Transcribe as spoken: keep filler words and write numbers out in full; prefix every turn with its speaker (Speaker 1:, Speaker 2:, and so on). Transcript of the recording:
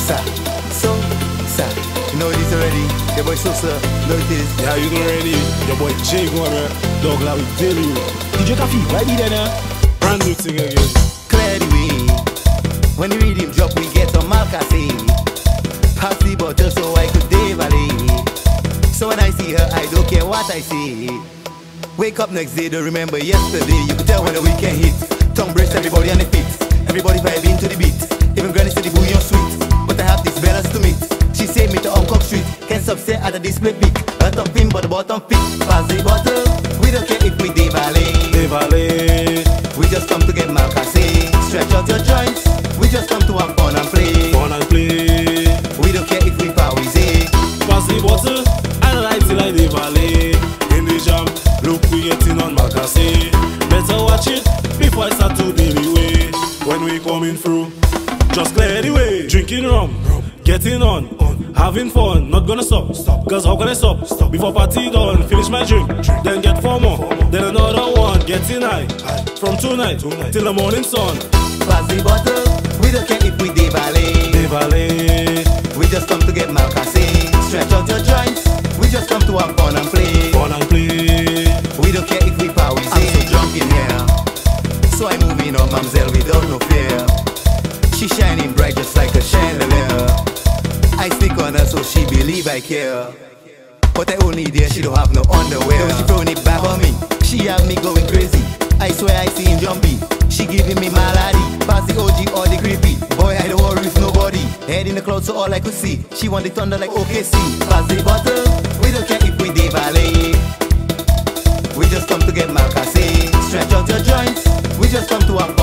Speaker 1: sir, so, sir. You know it is already. Your boy so, sir. You know it is.
Speaker 2: Yeah, you know already. Your boy Jay Warner. Dog like we tell you.
Speaker 3: D J Kafi, right there now.
Speaker 2: Brand new thing again.
Speaker 1: Clear the way. When the rhythm drop, we get some Malcase. Pass the bottle so I could devalue. So when I see her, I don't care what I see. Wake up next day, don't remember yesterday. You could tell when the weekend hits. Tongue breaks everybody on the feet. Everybody vibing to the beat. Even granny said the bouillon sweet. But I have this balance to meet. She say me to Uncock Street. Can't stop stay at the display peak. A top pin but the bottom fit. Pass the bottle. We don't care if we devalue.
Speaker 2: Devalue.
Speaker 1: We just come to get Malcase. Stretch out your joints. We just come to have fun and play.
Speaker 2: Fun and play.
Speaker 1: We don't care if we pause.
Speaker 2: Pass the bottle. I like till I devalue. In the jam, look we getting on Malcase. Better watch it before I start to deal away. When we coming through, just clear the way. Drinking rum, getting on, having fun, not gonna stop. Cause how can I stop? Before party done, finish my drink, then get four more, then another one, getting high. From tonight till the morning sun.
Speaker 1: Pass the bottle, we don't care if we devalue.
Speaker 2: Devalue.
Speaker 1: We just come to get Malcase. Stretch out your joints, we just come to have fun and play.
Speaker 2: Fun and play.
Speaker 1: We don't care if we power. I'm so drunk in here, so I move in on Mamselle without no fear. She shining bright just like a chandelier. I stick on her so she believe I care. But I only dare she don't have no underwear. When she throwing it back on me, she have me going crazy. I swear I seen jumpy. She giving me malady. Pass the O G or the creepy. Boy, I don't worry with nobody. Head in the clouds so all I could see. She want the thunder like O K C. Pass the bottle. We don't care if we devalue. We just come to get Malcase. Stretch out your joints. We just come to have